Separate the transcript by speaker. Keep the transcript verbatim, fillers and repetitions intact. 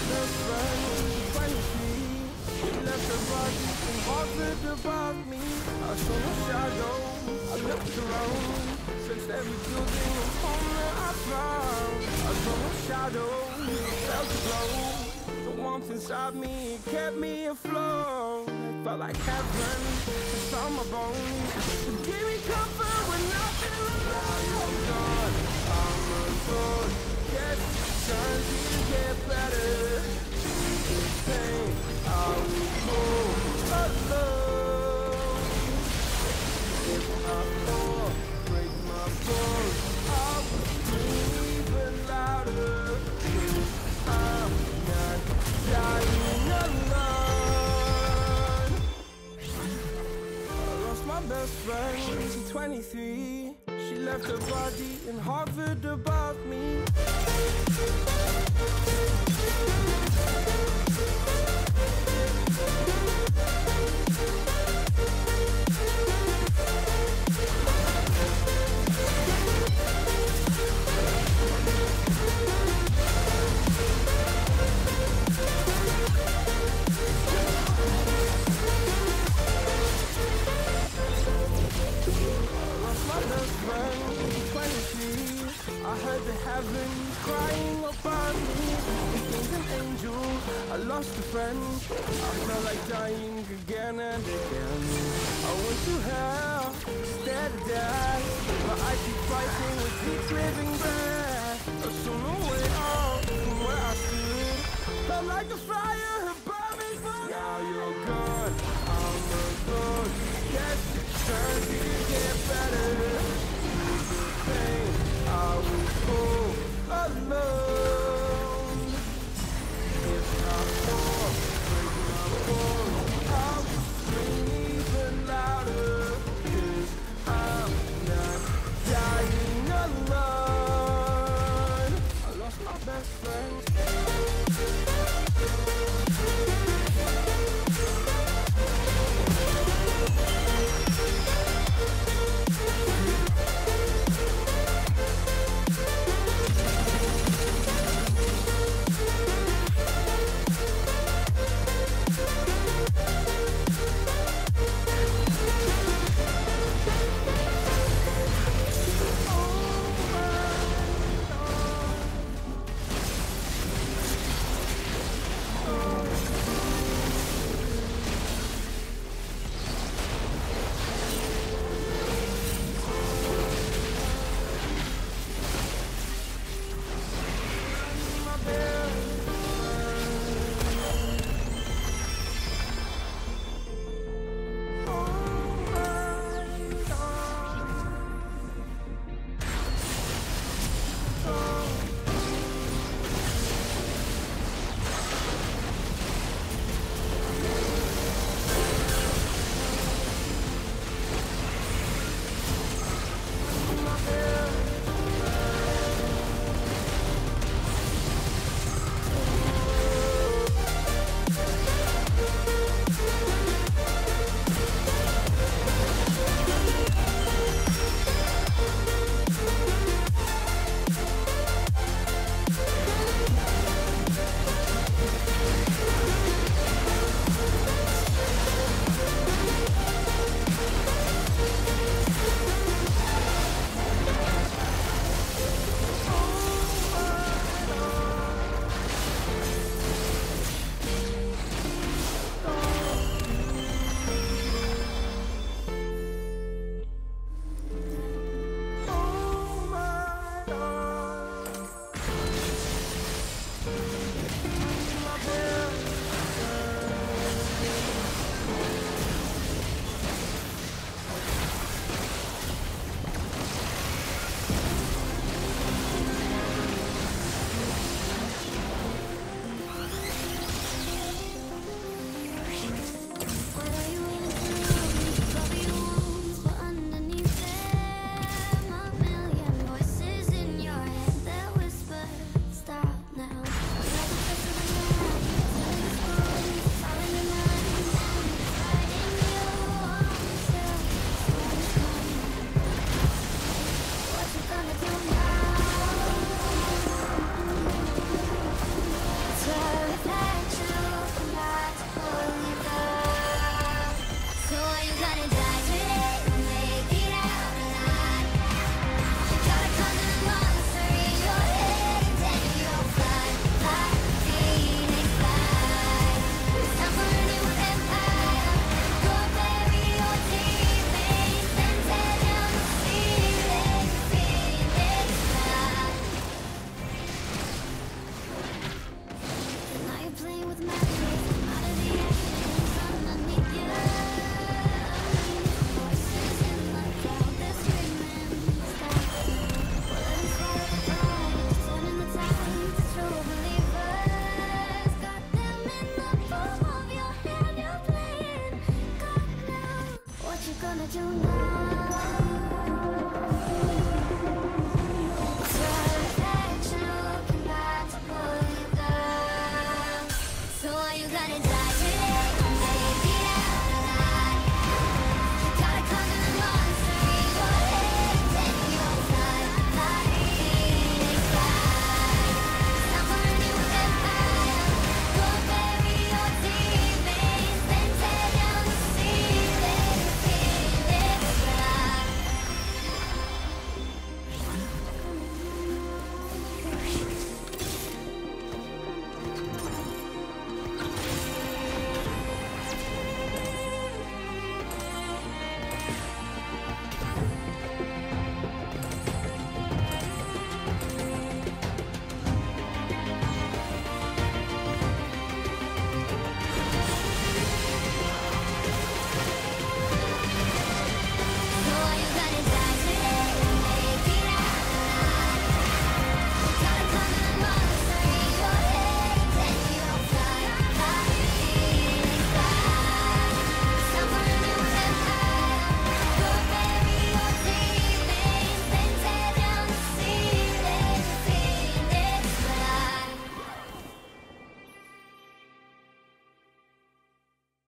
Speaker 1: best friend, twenty-three. She left her body and hovered above me. I saw no shadow, I looked around, searched every building and home that I found. I saw no shadow, felt the glow. The warmth inside me, it kept me afloat. It felt like heaven, it's on my bones. It gave me comfort when nothing alone. Oh God, I'm alone. Yes, trying to get better. This pain, I will go alone. If I fall, break my bones, I will scream even louder. 'Cause I'm not dying alone. I lost my best friend, she's twenty-three. She left her body and hovered above me. I heard the heavens crying above me. Became an angel, I lost a friend. I felt like dying again and again. I went to hell, scared to death, but I keep fighting with each living breath. I saw no way out from where I stood. Felt like a fire had burned me for good. Now you're gone, I'm alone. Yes, it's trying to get better. The pain, I will go alone. If I fall, break my bones, I will scream even louder. 'Cause I'm not dying alone. I lost my best friend. Oh my God.